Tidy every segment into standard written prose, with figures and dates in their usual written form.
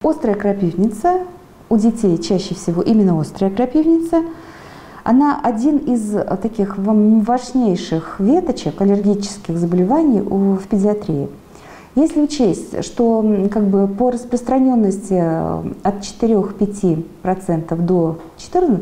Острая крапивница, у детей чаще всего именно острая крапивница, она один из таких важнейших веточек аллергических заболеваний в педиатрии. Если учесть, что по распространенности от 4-5% до 14%,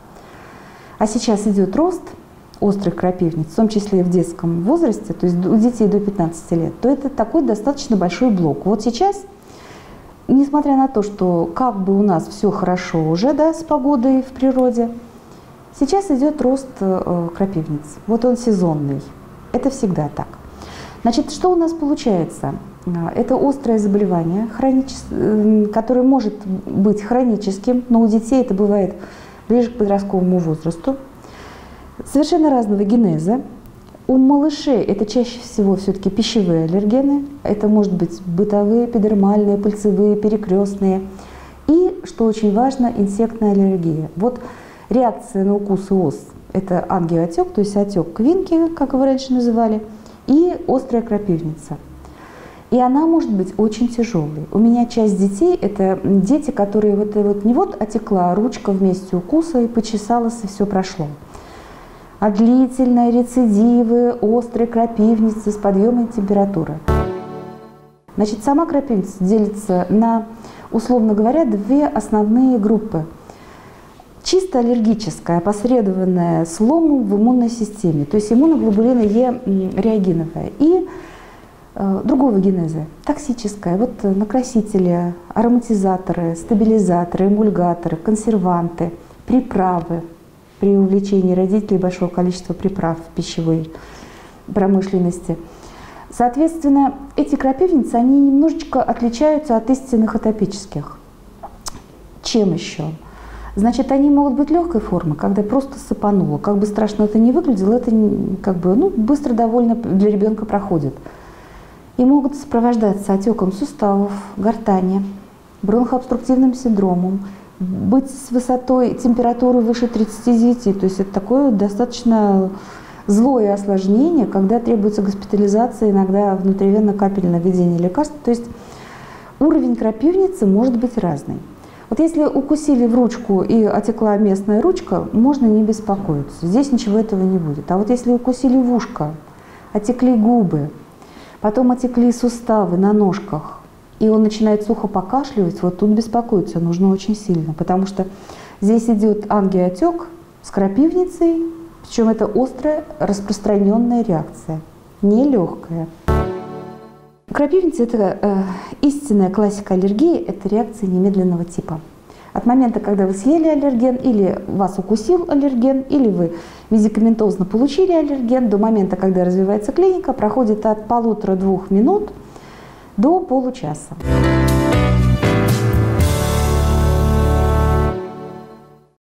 а сейчас идет рост острых крапивниц, в том числе и в детском возрасте, то есть у детей до 15 лет, то это такой достаточно большой блок. Вот сейчас, несмотря на то, что у нас все хорошо уже, да, с погодой в природе, сейчас идет рост крапивниц. Вот он сезонный. Это всегда так. Значит, что у нас получается? Это острое заболевание, которое может быть хроническим, но у детей это бывает ближе к подростковому возрасту. Совершенно разного генеза. У малышей это чаще всего все-таки пищевые аллергены. Это может быть бытовые, эпидермальные, пыльцевые, перекрестные. И, что очень важно, инсектная аллергия. Вот реакция на укусы ос – это ангиоотек, то есть отек квинки, как его раньше называли, и острая крапивница. И она может быть очень тяжелой. У меня часть детей – это дети, которые не отекла ручка в месте укуса и почесалась, и все прошло. А длительные рецидивы, острые крапивницы с подъемом температуры. Значит, сама крапивница делится на, условно говоря, две основные группы. Чисто аллергическая, опосредованная сломом в иммунной системе, то есть иммуноглобулина Е реагиновая, и другого генеза, токсическая, вот накрасители, ароматизаторы, стабилизаторы, эмульгаторы, консерванты, приправы. При увлечении родителей большого количества приправ в пищевой промышленности. Соответственно, эти крапивницы, они немножечко отличаются от истинных атопических. Чем еще? Значит, они могут быть легкой формы, когда просто сыпануло. Как бы страшно это ни выглядело, это быстро довольно для ребенка проходит. И могут сопровождаться отеком суставов, гортани, бронхообструктивным синдромом, быть с высотой температуры выше 39, то есть это такое достаточно злое осложнение, когда требуется госпитализация, иногда внутривенно-капельное введение лекарств. То есть уровень крапивницы может быть разный. Вот если укусили в ручку и отекла местная ручка, можно не беспокоиться, здесь ничего этого не будет. А вот если укусили в ушко, отекли губы, потом отекли суставы на ножках, и он начинает сухо покашливать, вот тут беспокоиться нужно очень сильно, потому что здесь идет ангиотек с крапивницей, причем это острая распространенная реакция, нелегкая. Крапивница – это истинная классика аллергии, это реакция немедленного типа. От момента, когда вы съели аллерген, или вас укусил аллерген, или вы медикаментозно получили аллерген, до момента, когда развивается клиника, проходит от 1,5–2 минут до получаса.